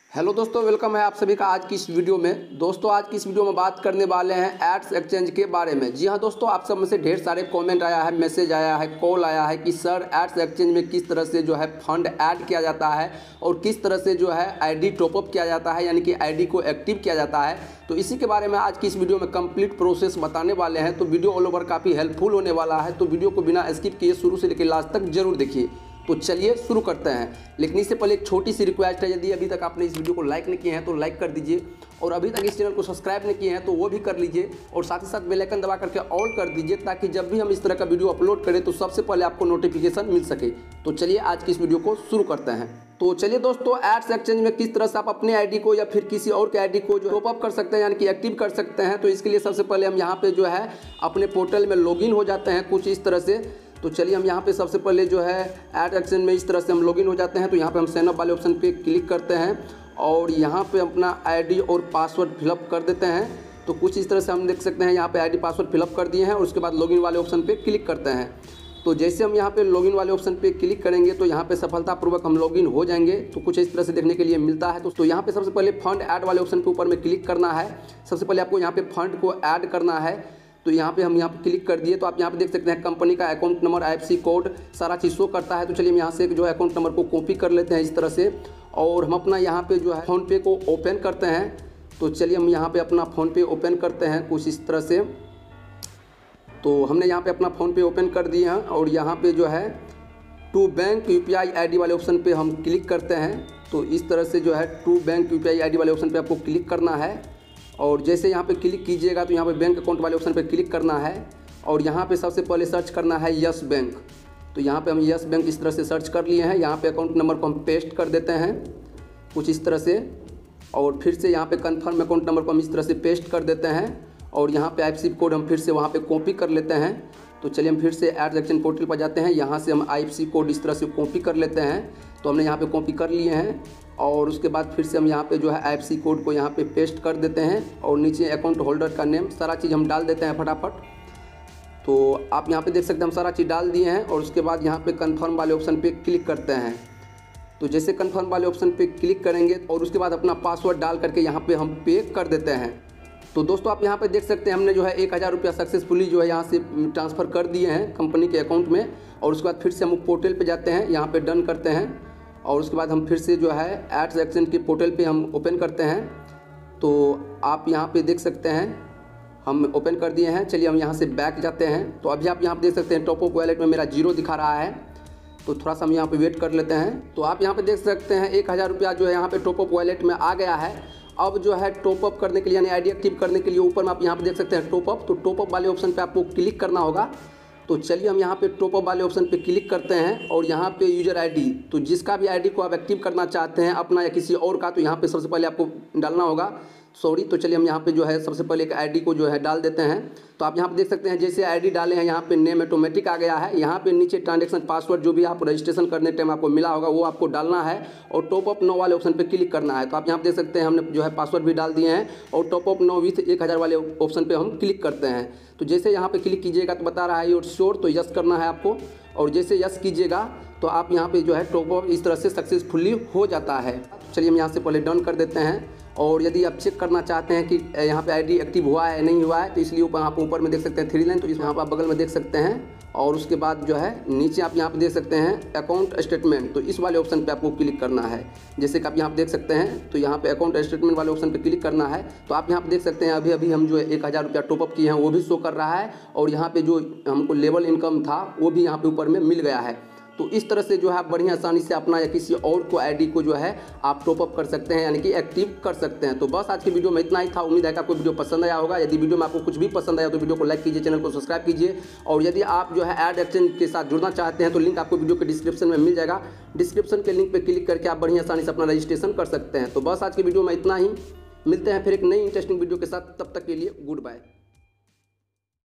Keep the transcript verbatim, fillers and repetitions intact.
Hello दोस्तों, welcome है आप सभी का आज की इस वीडियो में। दोस्तों आज की इस वीडियो में बात करने वाले हैं एड्स एक्सचेंज के बारे में। जी हाँ दोस्तों, आप सब में से ढेर सारे कमेंट आया है, मैसेज आया है, कॉल आया है कि सर एड्स एक्सचेंज में किस तरह से जो है फंड ऐड किया जाता है और किस तरह से जो है आईडी टॉपअप किया जाता है, यानी कि आईडी को एक्टिव किया जाता है। तो इसी के बारे में आज की इस वीडियो में कंप्लीट प्रोसेस बताने वाले हैं। तो वीडियो ऑल ओवर काफ़ी हेल्पफुल होने वाला है, तो वीडियो को बिना स्किप किए शुरू से लेकर लास्ट तक जरूर देखिए। तो चलिए शुरू करते हैं। लेकिन इससे पहले एक छोटी सी रिक्वेस्ट है, यदि अभी तक आपने इस वीडियो को लाइक नहीं किए हैं तो लाइक कर दीजिए, और अभी तक इस चैनल को सब्सक्राइब नहीं किए हैं तो वो भी कर लीजिए, और साथ ही साथ बेल आइकन दबा करके ऑल कर दीजिए, ताकि जब भी हम इस तरह का वीडियो अपलोड करें तो सबसे पहले आपको नोटिफिकेशन मिल सके। तो चलिए आज की इस वीडियो को शुरू करते हैं। तो चलिए दोस्तों, एड्स एक्सचेंज में किस तरह से आप अपने आईडी को या फिर किसी और के आईडी को जो टॉपअप कर सकते हैं, यानी कि एक्टिव कर सकते हैं। तो इसके लिए सबसे पहले हम यहाँ पे जो है अपने पोर्टल में लॉगिन हो जाते हैं कुछ इस तरह से। तो चलिए हम यहाँ पे सबसे पहले जो है एड एक्सचेंज में इस तरह से हम लॉगिन हो जाते हैं। तो यहाँ पे हम साइन अप वाले ऑप्शन पे क्लिक करते हैं और यहाँ पे अपना आईडी और पासवर्ड फिलअप कर देते हैं। तो कुछ इस तरह से हम देख सकते हैं, यहाँ पे आईडी पासवर्ड फिलअप कर दिए हैं और उसके बाद लॉगिन वाले ऑप्शन पे क्लिक करते हैं। तो जैसे हम यहाँ पे लॉगिन वाले ऑप्शन पे क्लिक करेंगे तो यहाँ पे सफलतापूर्वक हम लॉगिन हो जाएंगे। तो कुछ इस तरह से देखने के लिए मिलता है। तो, तो यहाँ पे सबसे पहले फंड ऐड वाले ऑप्शन के ऊपर में क्लिक करना है। सबसे पहले आपको यहाँ पे फंड को ऐड करना है। तो यहाँ पे हम यहाँ पे क्लिक कर दिए तो आप यहाँ पे देख सकते हैं कंपनी का अकाउंट नंबर, आईएफएससी कोड, सारा चीज़ शो करता है। तो चलिए हम यहाँ से जो है अकाउंट नंबर को कॉपी कर लेते हैं इस तरह से, और हम अपना यहाँ पे जो है फ़ोन पे को ओपन करते हैं। तो चलिए हम यहाँ पे अपना फ़ोन पे ओपन करते हैं कुछ इस तरह से। तो हमने यहाँ पे अपना फ़ोन पे ओपन कर दिए हैं और यहाँ पे जो है टू बैंक यूपीआई आईडी वाले ऑप्शन पे हम क्लिक करते हैं। तो इस तरह से जो है टू बैंक यूपीआई आईडी वाले ऑप्शन पे आपको क्लिक करना है, और जैसे यहाँ पे क्लिक कीजिएगा तो यहाँ पे बैंक अकाउंट वाले ऑप्शन पे क्लिक करना है, और यहाँ पे सबसे पहले सर्च करना है यस बैंक। तो यहाँ पे हम यस बैंक इस तरह से सर्च कर लिए हैं। यहाँ पे अकाउंट नंबर को हम पेस्ट कर देते हैं कुछ इस तरह से, और फिर से यहाँ पे कंफर्म अकाउंट नंबर को हम इस तरह से पेस्ट कर देते हैं, और यहाँ पे आईएफएससी कोड हम फिर से वहाँ पे कॉपी कर लेते हैं। तो चलिए हम फिर से एड्स एक्सचेंज पोर्टल पर जाते हैं, यहाँ से हम आईएफएससी कोड इस तरह से कॉपी कर लेते हैं। तो हमने यहाँ पे कॉपी कर लिए हैं, और उसके बाद फिर से हम यहाँ पे जो है आईएफएससी कोड को यहाँ पे पेस्ट कर देते हैं, और नीचे अकाउंट होल्डर का नेम सारा चीज़ हम डाल देते हैं फटाफट। तो आप यहाँ पे देख सकते हैं हम सारा चीज़ डाल दिए हैं, और उसके बाद यहाँ पे कंफर्म वाले ऑप्शन पे क्लिक करते हैं। तो जैसे कंफर्म वाले ऑप्शन पे क्लिक करेंगे और उसके बाद अपना पासवर्ड डाल करके यहाँ पे हम पे कर देते हैं। तो दोस्तों आप यहाँ पे देख सकते हैं हमने जो है एक हज़ार रुपया सक्सेसफुली जो है यहाँ से ट्रांसफ़र कर दिए हैं कंपनी के अकाउंट में। और उसके बाद फिर से हम पोर्टल पे जाते हैं, यहाँ पे डन करते हैं, और उसके बाद हम फिर से जो है एड्स एक्सचेंज के पोर्टल पे हम ओपन करते हैं। तो आप यहाँ पे देख सकते हैं हम ओपन कर दिए हैं। चलिए हम यहाँ से बैक जाते हैं। तो अभी आप यहाँ पे देख सकते हैं टॉपअप वॉलेट में मेरा जीरो दिखा रहा है। तो थोड़ा सा हम यहाँ पे वेट कर लेते हैं। तो आप यहाँ पे देख सकते हैं एक हज़ार रुपया जो है यहाँ पे टॉपअप वॉलेट में आ गया है। अब जो है टॉपअप करने के लिए, यानी आईडी एक्टिव करने के लिए ऊपर में आप यहाँ पे देख सकते हैं टॉपअप। तो टॉपअप वाले ऑप्शन पे आपको क्लिक करना होगा। तो चलिए हम यहाँ पे टॉपअप वाले ऑप्शन पे क्लिक करते हैं, और यहाँ पे यूजर आईडी, तो जिसका भी आईडी को आप एक्टिव करना चाहते हैं अपना या किसी और का, तो यहाँ पे सबसे पहले आपको डालना होगा। सॉरी, तो चलिए हम यहाँ पे जो है सबसे पहले एक आईडी को जो है डाल देते हैं। तो आप यहाँ पे देख सकते हैं जैसे आईडी डाले हैं यहाँ पे नेम ऑटोमेटिक आ गया है। यहाँ पे नीचे ट्रांजैक्शन पासवर्ड जो भी आप रजिस्ट्रेशन करने टाइम आपको मिला होगा वो आपको डालना है, और टॉपअप नो वाले ऑप्शन पे क्लिक करना है। तो आप यहाँ पे देख सकते हैं हमने जो है पासवर्ड भी डाल दिए हैं, और टॉपअप नो विथ एक हज़ार वाले ऑप्शन पे हम क्लिक करते हैं। तो जैसे यहाँ पे क्लिक कीजिएगा तो बता रहा है योर श्योर, तो यस करना है आपको, और जैसे यस कीजिएगा तो आप यहाँ पे जो है टॉपअप इस तरह से सक्सेसफुल्ली हो जाता है। चलिए हम यहाँ से पहले डन कर देते हैं। और यदि आप चेक करना चाहते हैं कि यहाँ पे आईडी एक्टिव हुआ है नहीं हुआ है, तो इसलिए ऊपर आप ऊपर में देख सकते हैं थ्री लाइन, तो इस यहाँ पर आप बगल में देख सकते हैं, और उसके बाद जो है नीचे आप यहाँ पे देख सकते हैं अकाउंट स्टेटमेंट। तो इस वाले ऑप्शन पे आपको क्लिक करना है। जैसे कि आप यहाँ पे देख सकते हैं, तो यहाँ पे अकाउंट स्टेटमेंट वाले ऑप्शन पे क्लिक करना है। तो आप यहाँ पे देख सकते हैं अभी अभी हम जो है एक हज़ार रुपया टॉपअप किए हैं वो भी शो कर रहा है, और यहाँ पे जो हमको लेवल इनकम था वो भी यहाँ पे ऊपर में मिल गया है। तो इस तरह से जो है आप बढ़िया आसानी से अपना या किसी और को आईडी को जो है आप टॉपअप कर सकते हैं, यानी कि एक्टिव कर सकते हैं। तो बस आज की वीडियो में इतना ही था। उम्मीद है कि आपको वीडियो पसंद आया होगा। यदि वीडियो में आपको कुछ भी पसंद आया तो वीडियो को लाइक कीजिए, चैनल को सब्सक्राइब कीजिए, और यदि आप जो है एड एक्सचेंज के साथ जुड़ना चाहते हैं तो लिंक आपको वीडियो के डिस्क्रिप्शन में मिल जाएगा। डिस्क्रिप्शन के लिंक पर क्लिक करके आप बढ़िया आसानी से अपना रजिस्ट्रेशन कर सकते हैं। तो बस आज की वीडियो में इतना ही। मिलते हैं फिर एक नई इंटरेस्टिंग वीडियो के साथ, तब तक के लिए गुड बाय।